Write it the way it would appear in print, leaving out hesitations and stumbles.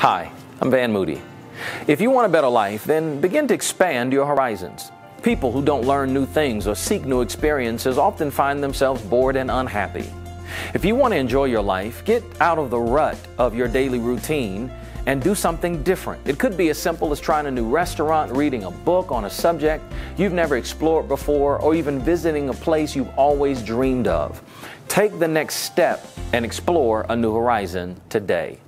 Hi, I'm Van Moody. If you want a better life, then begin to expand your horizons. People who don't learn new things or seek new experiences often find themselves bored and unhappy. If you want to enjoy your life, get out of the rut of your daily routine and do something different. It could be as simple as trying a new restaurant, reading a book on a subject you've never explored before, or even visiting a place you've always dreamed of. Take the next step and explore a new horizon today.